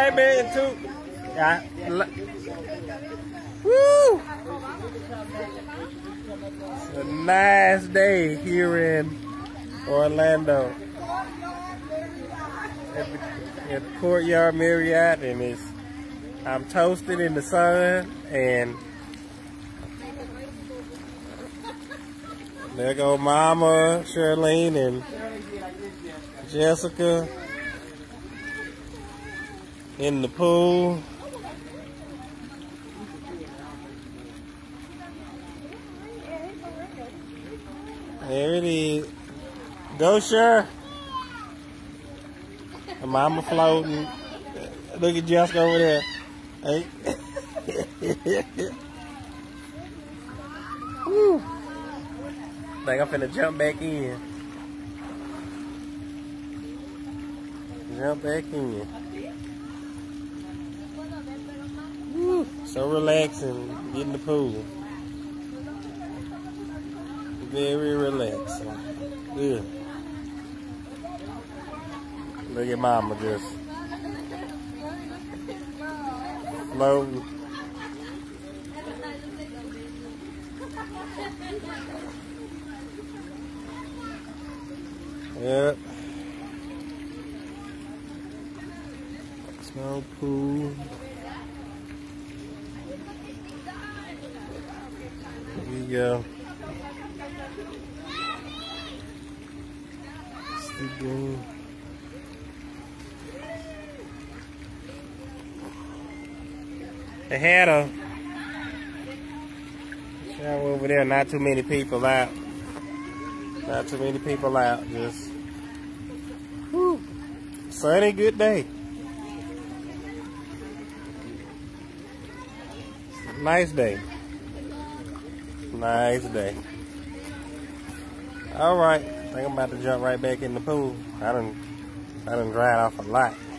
right, man, too. Woo! It's a nice day here in Orlando at the Courtyard Marriott, and I'm toasted in the sun, and there go Mama, Charlene, and Jessica in the pool. There it is. Go, Cher. And Mama floating. Look at Jessica over there. Hey. Woo. Think I'm finna jump back in. Jump back in. Woo. So relaxing. Get in the pool. Very relaxing. Good. Look at Mama just floating. Yep. Small pool. There you go. They had a shower over there. Not too many people out. Not too many people out. Just whew, sunny, good day. Nice day. Nice day. All right. I think I'm about to jump right back in the pool. I done dried off a lot.